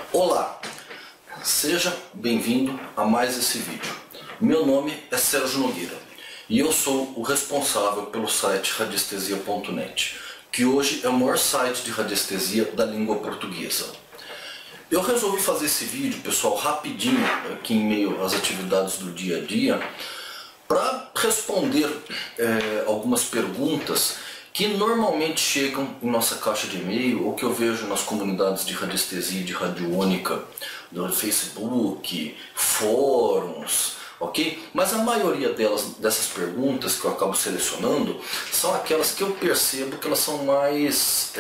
Olá, seja bem-vindo a mais esse vídeo. Meu nome é Sérgio Nogueira e eu sou o responsável pelo site radiestesia.net, que hoje é o maior site de radiestesia da língua portuguesa. Eu resolvi fazer esse vídeo, pessoal, rapidinho, aqui em meio às atividades do dia a dia, para responder algumas perguntas que normalmente chegam em nossa caixa de e-mail ou que eu vejo nas comunidades de radiestesia e de radiônica, no Facebook, fóruns, ok? Mas a maioria dessas perguntas que eu acabo selecionando são aquelas que eu percebo que elas são mais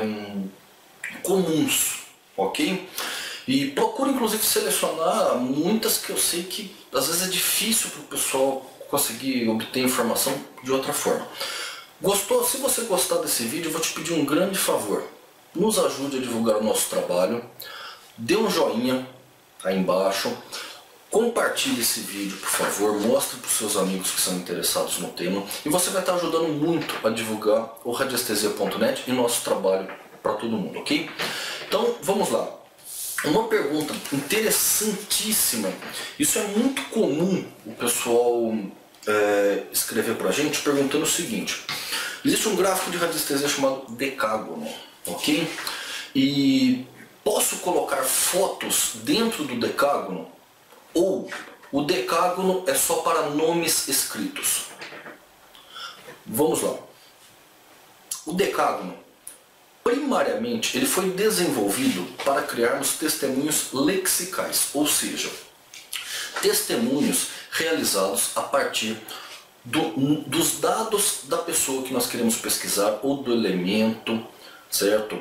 comuns, ok? E procuro inclusive selecionar muitas que eu sei que às vezes é difícil para o pessoal conseguir obter informação de outra forma. Gostou? Se você gostar desse vídeo, eu vou te pedir um grande favor. Nos ajude a divulgar o nosso trabalho. Dê um joinha aí embaixo. Compartilhe esse vídeo, por favor. Mostre para os seus amigos que são interessados no tema. E você vai estar ajudando muito a divulgar o radiestesia.net e nosso trabalho para todo mundo, ok? Então, vamos lá. Uma pergunta interessantíssima. Isso é muito comum o pessoal escrever para a gente perguntando o seguinte: existe um gráfico de radiestesia chamado decágono, ok? E posso colocar fotos dentro do decágono? Ou o decágono é só para nomes escritos? Vamos lá. O decágono, primariamente, ele foi desenvolvido para criarmos testemunhos lexicais, ou seja, testemunhos realizados a partir dos dados da pessoa que nós queremos pesquisar ou do elemento, certo?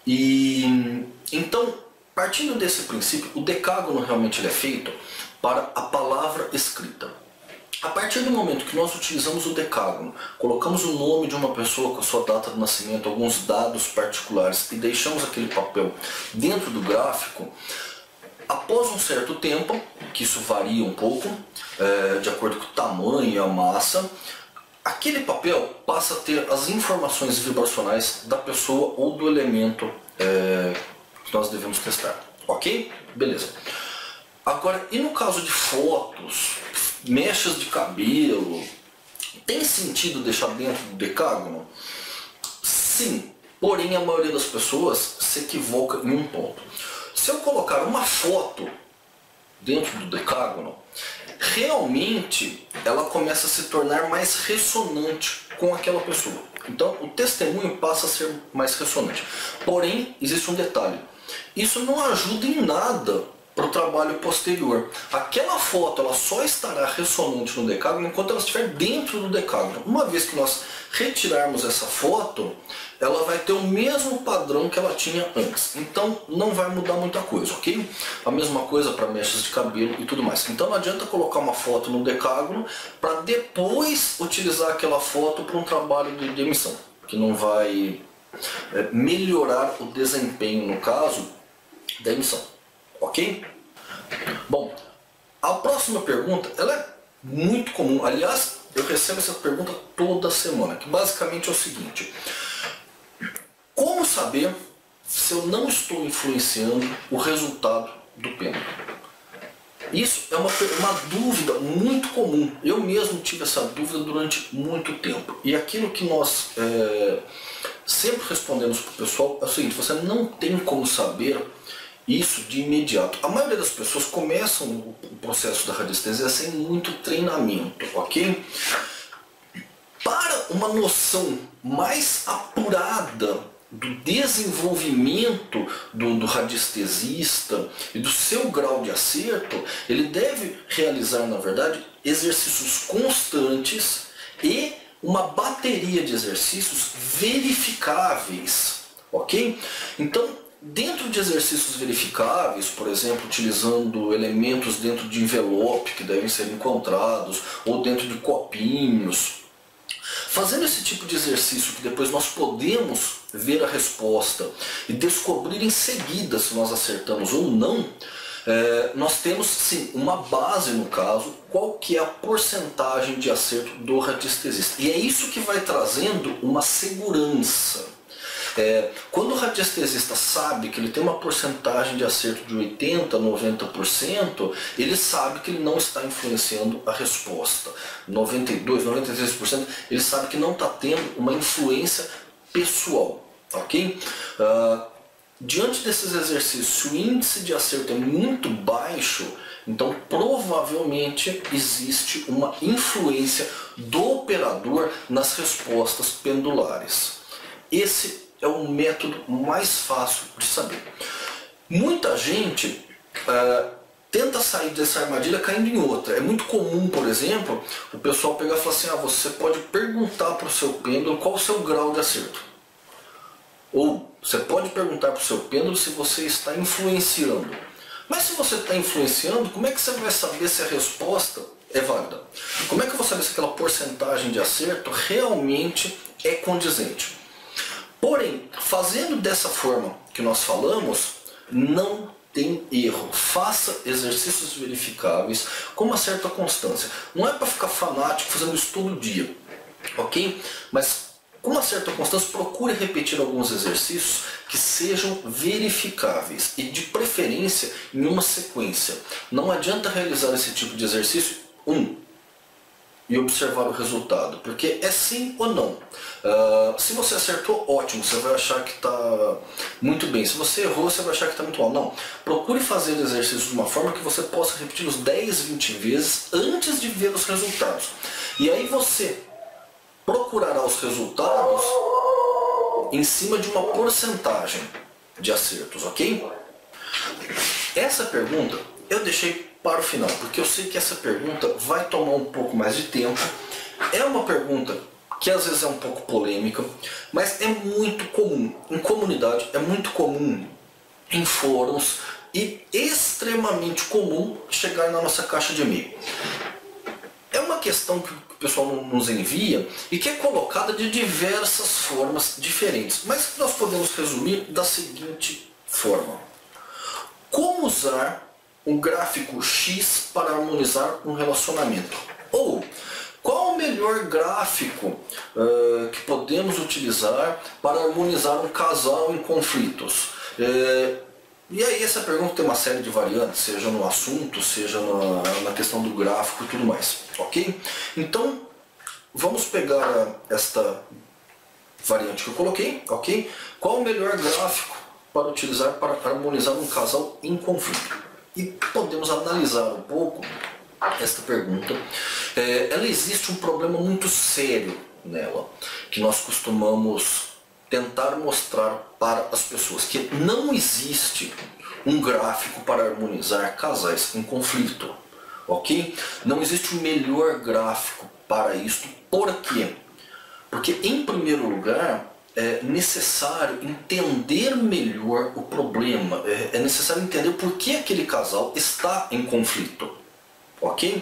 E então, partindo desse princípio, o decágono realmente ele é feito para a palavra escrita. A partir do momento que nós utilizamos o decágono, colocamos o nome de uma pessoa com a sua data de nascimento, alguns dados particulares e deixamos aquele papel dentro do gráfico, após um certo tempo, que isso varia um pouco, de acordo com o tamanho e a massa, aquele papel passa a ter as informações vibracionais da pessoa ou do elemento que nós devemos testar. Ok? Beleza. Agora, e no caso de fotos, mechas de cabelo, tem sentido deixar dentro do decágono? Sim, porém a maioria das pessoas se equivoca em um ponto. Se eu colocar uma foto dentro do decágono, realmente ela começa a se tornar mais ressonante com aquela pessoa. Então o testemunho passa a ser mais ressonante. Porém, existe um detalhe. Isso não ajuda em nada para o trabalho posterior. Aquela foto ela só estará ressonante no decágono enquanto ela estiver dentro do decágono. Uma vez que nós retirarmos essa foto, ela vai ter o mesmo padrão que ela tinha antes. Então não vai mudar muita coisa, ok? A mesma coisa para mechas de cabelo e tudo mais. Então não adianta colocar uma foto no decágono para depois utilizar aquela foto para um trabalho de emissão, que não vai melhorar o desempenho, no caso, da emissão. Ok? Bom, a próxima pergunta, ela é muito comum. Aliás, eu recebo essa pergunta toda semana, que basicamente é o seguinte: como saber se eu não estou influenciando o resultado do pêndulo? Isso é uma dúvida muito comum. Eu mesmo tive essa dúvida durante muito tempo. E aquilo que nós sempre respondemos para o pessoal é o seguinte: você não tem como saber isso de imediato. A maioria das pessoas começam o processo da radiestesia sem muito treinamento, ok? Para uma noção mais apurada do desenvolvimento do radiestesista e do seu grau de acerto, ele deve realizar, na verdade, exercícios constantes e uma bateria de exercícios verificáveis, ok? Então, dentro de exercícios verificáveis, por exemplo, utilizando elementos dentro de envelope que devem ser encontrados, ou dentro de copinhos, fazendo esse tipo de exercício que depois nós podemos ver a resposta e descobrir em seguida se nós acertamos ou não, nós temos sim uma base, no caso, qual que é a porcentagem de acerto do radiestesista. E é isso que vai trazendo uma segurança. Quando o radiestesista sabe que ele tem uma porcentagem de acerto de 80%, 90%, ele sabe que ele não está influenciando a resposta. 92%, 93%, ele sabe que não está tendo uma influência pessoal. Ok? Diante desses exercícios, se o índice de acerto é muito baixo, então provavelmente existe uma influência do operador nas respostas pendulares. Esse é o método mais fácil de saber. Muita gente tenta sair dessa armadilha caindo em outra. É muito comum, por exemplo, o pessoal pegar e falar assim, você pode perguntar para o seu pêndulo qual o seu grau de acerto. Ou você pode perguntar para o seu pêndulo se você está influenciando. Mas se você está influenciando, como é que você vai saber se a resposta é válida? Como é que eu vou saber se aquela porcentagem de acerto realmente é condizente? Porém, fazendo dessa forma que nós falamos, não tem erro. Faça exercícios verificáveis com uma certa constância. Não é para ficar fanático fazendo isso todo dia, ok? Mas com uma certa constância, procure repetir alguns exercícios que sejam verificáveis e de preferência em uma sequência. Não adianta realizar esse tipo de exercício e observar o resultado, porque é sim ou não. Se você acertou, ótimo, você vai achar que está muito bem. Se você errou, você vai achar que está muito mal. Não. Procure fazer o exercício de uma forma que você possa repetir os 10, 20 vezes antes de ver os resultados. E aí você procurará os resultados em cima de uma porcentagem de acertos, ok? Essa pergunta eu deixei para o final, porque eu sei que essa pergunta vai tomar um pouco mais de tempo. É uma pergunta que às vezes é um pouco polêmica, mas é muito comum em comunidade, é muito comum em fóruns e extremamente comum chegar na nossa caixa de e-mail. É uma questão que o pessoal nos envia e que é colocada de diversas formas diferentes, mas nós podemos resumir da seguinte forma: como usar um gráfico X para harmonizar um relacionamento? Ou qual o melhor gráfico que podemos utilizar para harmonizar um casal em conflitos? E aí essa pergunta tem uma série de variantes, seja no assunto, seja na questão do gráfico e tudo mais, ok? Então, vamos pegar esta variante que eu coloquei, ok? Qual o melhor gráfico para utilizar para harmonizar um casal em conflito? E podemos analisar um pouco esta pergunta. Ela existe um problema muito sério nela, que nós costumamos tentar mostrar para as pessoas, que não existe um gráfico para harmonizar casais em conflito, ok? Não existe um melhor gráfico para isso. Por quê? Porque, em primeiro lugar, é necessário entender melhor o problema, é necessário entender por que aquele casal está em conflito, ok?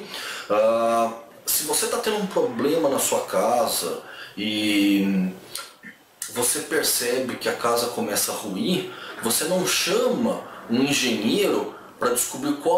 Se você está tendo um problema na sua casa e você percebe que a casa começa a ruir, você não chama um engenheiro para descobrir qual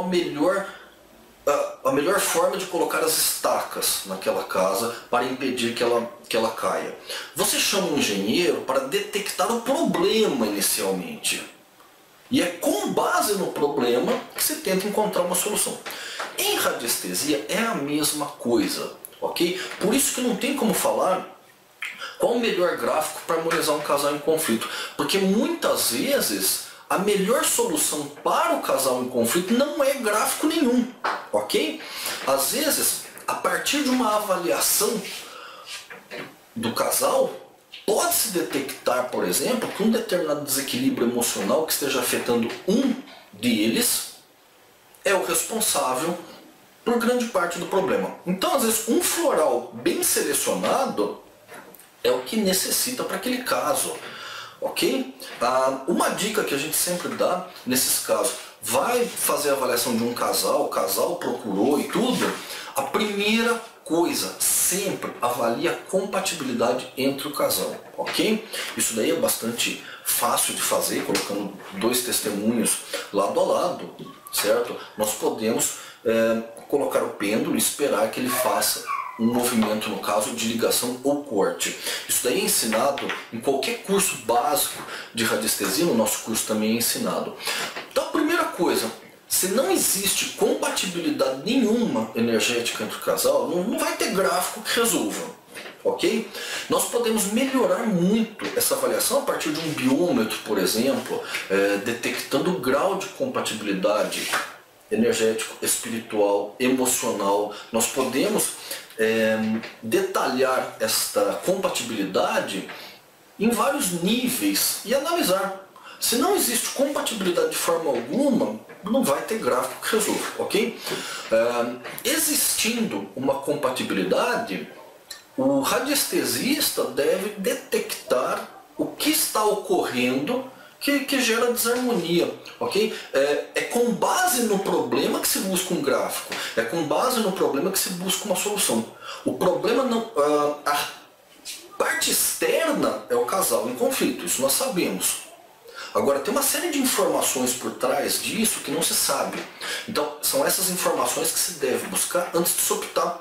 a melhor forma de colocar as estacas naquela casa para impedir que ela caia. Você chama um engenheiro para detectar o problema inicialmente. E é com base no problema que você tenta encontrar uma solução. Em radiestesia é a mesma coisa, ok? Por isso que não tem como falar qual o melhor gráfico para harmonizar um casal em conflito. Porque muitas vezes a melhor solução para o casal em conflito não é gráfico nenhum, ok? Às vezes, a partir de uma avaliação do casal, pode-se detectar, por exemplo, que um determinado desequilíbrio emocional que esteja afetando um deles é o responsável por grande parte do problema. Então, às vezes, um floral bem selecionado é o que necessita para aquele caso, ok? Uma dica que a gente sempre dá nesses casos: vai fazer a avaliação de um casal, o casal procurou e tudo, a primeira coisa, sempre avalie a compatibilidade entre o casal, ok? Isso daí é bastante fácil de fazer, colocando dois testemunhos lado a lado, certo? Nós podemos colocar o pêndulo e esperar que ele faça um movimento, no caso, de ligação ou corte. Isso daí é ensinado em qualquer curso básico de radiestesia, no nosso curso também é ensinado. Então, a primeira coisa, se não existe compatibilidade nenhuma energética entre o casal, não vai ter gráfico que resolva, ok? Nós podemos melhorar muito essa avaliação a partir de um biômetro, por exemplo, detectando o grau de compatibilidade energético, espiritual, emocional. Nós podemos detalhar esta compatibilidade em vários níveis e analisar. Se não existe compatibilidade de forma alguma, não vai ter gráfico que resolva, ok? Existindo uma compatibilidade, o radiestesista deve detectar o que está ocorrendo que gera desarmonia, ok? É com base no problema que se busca um gráfico, é com base no problema que se busca uma solução. O problema não... a parte externa é o casal em conflito, isso nós sabemos. Agora, tem uma série de informações por trás disso que não se sabe. Então, são essas informações que se deve buscar antes de se optar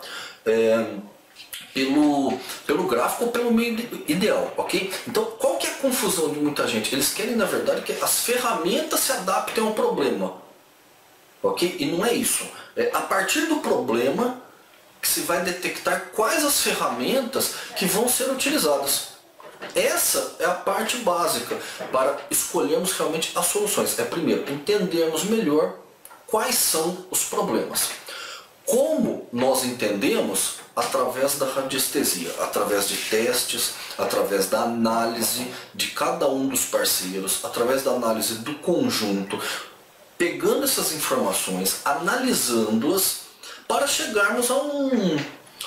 pelo gráfico ou pelo meio ideal, ok? Então, qual que é a confusão de muita gente? Eles querem, na verdade, que as ferramentas se adaptem ao problema, ok? E não é isso. É a partir do problema que se vai detectar quais as ferramentas que vão ser utilizadas. Essa é a parte básica para escolhermos realmente as soluções. É primeiro entendermos melhor quais são os problemas. Como nós entendemos? Através da radiestesia, através de testes, através da análise de cada um dos parceiros, através da análise do conjunto, pegando essas informações, analisando-as para chegarmos a um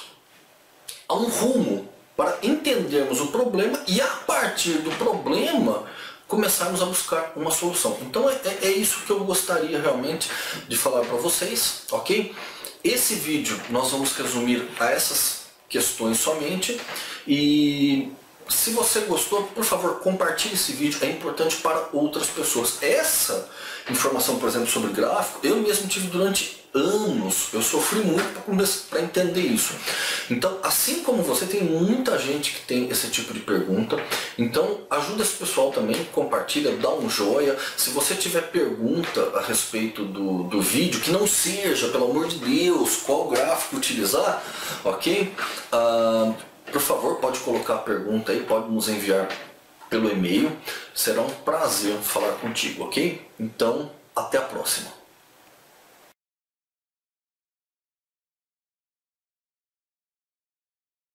rumo, para entendermos o problema e a partir do problema começarmos a buscar uma solução. Então é isso que eu gostaria realmente de falar para vocês, ok? Esse vídeo nós vamos resumir a essas questões somente e se você gostou, por favor, compartilhe esse vídeo, é importante para outras pessoas. Essa informação, por exemplo, sobre gráfico, eu mesmo tive durante anos, eu sofri muito para entender isso. Então, assim como você, tem muita gente que tem esse tipo de pergunta, então ajuda esse pessoal também, compartilha, dá um joia. Se você tiver pergunta a respeito do vídeo, que não seja, pelo amor de Deus, qual gráfico utilizar, ok? Por favor, pode colocar a pergunta aí, pode nos enviar pelo e-mail, será um prazer falar contigo, ok? Então, até a próxima.